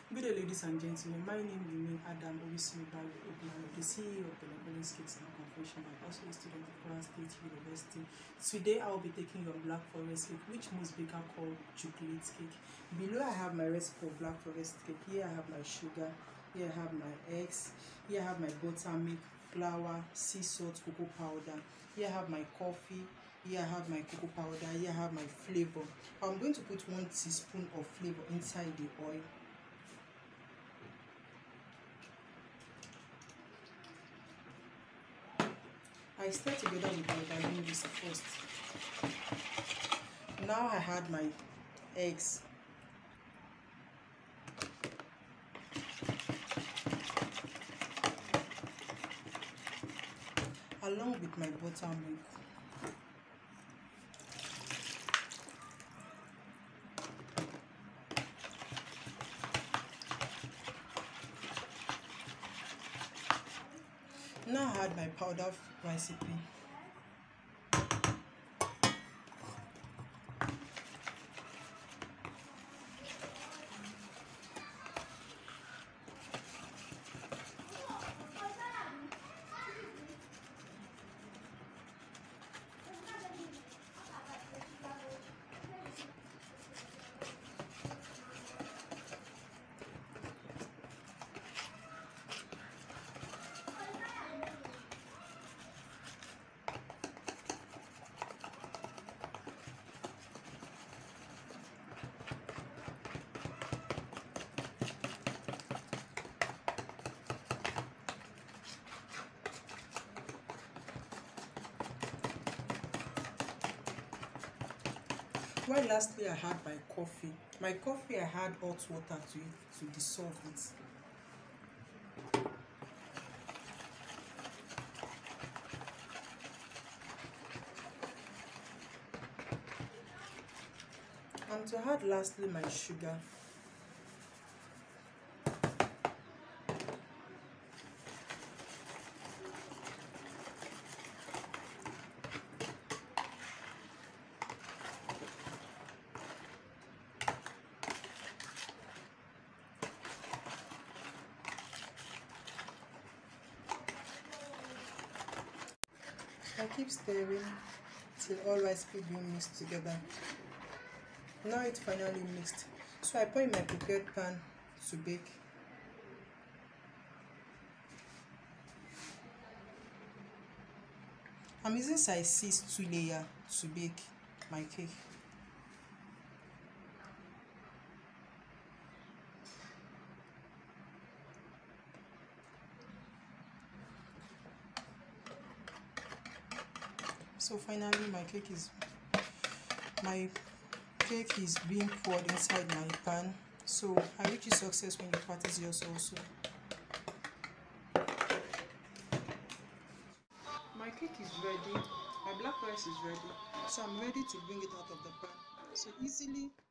Good day, ladies and gentlemen. My name remains Adam Orisimibalu Ogunalo, the CEO of Benevolence Cakes and Confection, and also a student of Kwara State University. Today, I will be taking your Black Forest cake, which most bakers call chocolate cake. Below, I have my recipe for Black Forest cake. Here, I have my sugar. Here, I have my eggs. Here, I have my buttermilk, flour, sea salt, cocoa powder. Here, I have my coffee. Here I have my cocoa powder. Here I have my flavor. I'm going to put 1 teaspoon of flavor inside the oil. I stir together with my vanilla whisk first. Now I add my eggs. Along with my buttermilk. Now I add my powder recipe. Well, lastly, I had my coffee. My coffee, I add hot water to it to dissolve it. And to add lastly my sugar. I keep stirring till all recipes being mixed together. Now it's finally mixed, so I pour in my prepared pan to bake. I'm using size 6 2-layer to bake my cake. So finally my cake is being poured inside my pan. So I wish you success when you practice yours also. My cake is ready. My black rice is ready. So I'm ready to bring it out of the pan. So easily